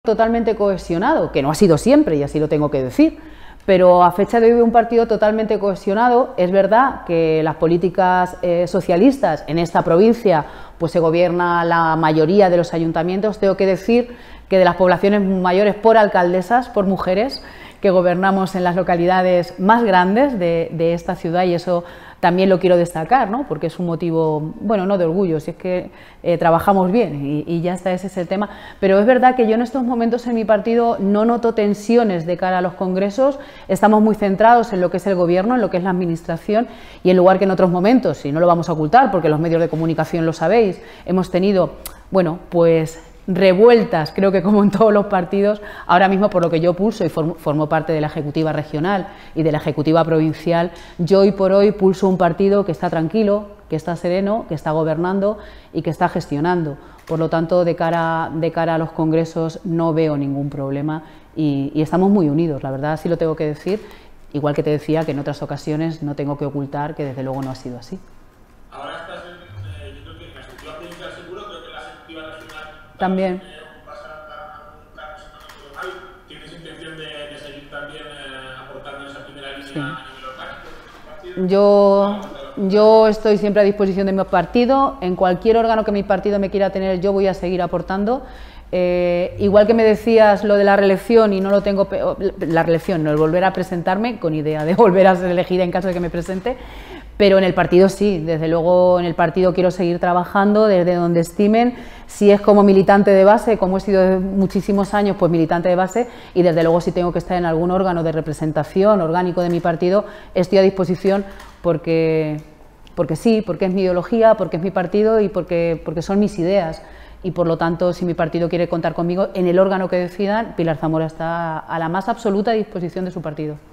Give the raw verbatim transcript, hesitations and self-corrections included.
Totalmente cohesionado, que no ha sido siempre y así lo tengo que decir, pero a fecha de hoy un partido totalmente cohesionado. Es verdad que las políticas eh, socialistas en esta provincia pues se gobierna la mayoría de los ayuntamientos. Tengo que decir que de las poblaciones mayores por alcaldesas, por mujeres, que gobernamos en las localidades más grandes de, de esta ciudad, y eso también lo quiero destacar, ¿no? Porque es un motivo, bueno, no de orgullo, si es que eh, trabajamos bien y, y ya está, ese es el tema. Pero es verdad que yo en estos momentos en mi partido no noto tensiones de cara a los congresos. Estamos muy centrados en lo que es el gobierno, en lo que es la administración, y en lugar que en otros momentos, y no lo vamos a ocultar porque los medios de comunicación lo sabéis, hemos tenido, bueno, pues revueltas, creo que como en todos los partidos, ahora mismo por lo que yo pulso y formo, formo parte de la ejecutiva regional y de la ejecutiva provincial. Yo hoy por hoy pulso un partido que está tranquilo, que está sereno, que está gobernando y que está gestionando. Por lo tanto, de cara, de cara a los congresos no veo ningún problema y, y estamos muy unidos, la verdad, sí lo tengo que decir, igual que te decía que en otras ocasiones no tengo que ocultar que desde luego no ha sido así. Ahora estás en, eh, yo creo que en la ejecutiva provincial seguro, creo que en la ejecutiva regional también. Eh, vas a dar un cargo sectorial. ¿Tienes intención de, de seguir también eh, aportando en esa primera línea sí. a nivel orgánico? Yo, yo estoy siempre a disposición de mi partido. En cualquier órgano que mi partido me quiera tener, yo voy a seguir aportando. Eh, igual que me decías lo de la reelección, y no lo tengo, la reelección, no, el volver a presentarme, con idea de volver a ser elegida en caso de que me presente. Pero en el partido sí, desde luego en el partido quiero seguir trabajando desde donde estimen, si es como militante de base, como he sido de muchísimos años, pues militante de base, y desde luego si tengo que estar en algún órgano de representación orgánico de mi partido, estoy a disposición porque, porque sí, porque es mi ideología, porque es mi partido y porque, porque son mis ideas. Y por lo tanto, si mi partido quiere contar conmigo en el órgano que decidan, Pilar Zamora está a la más absoluta disposición de su partido.